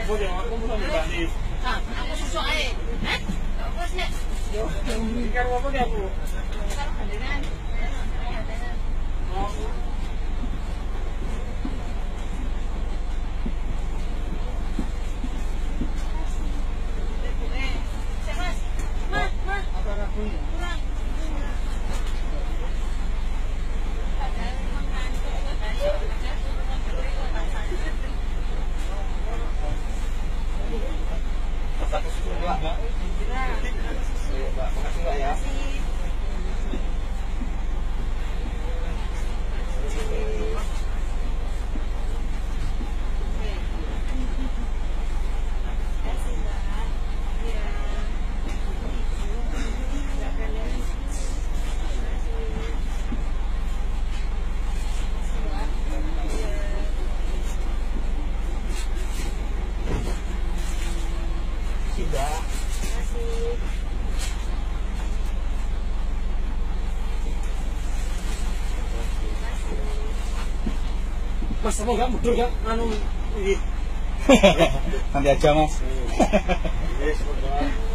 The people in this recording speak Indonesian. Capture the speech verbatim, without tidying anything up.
boleh, aku mau Mbak Nis. Ah, aku susuk ae. Hah? Terus nek Yo, ikan apa nih aku? karo gandengan. Oh. Mas, kamu nggak mundur ya? Anu ini. Nanti aja mas. Yes,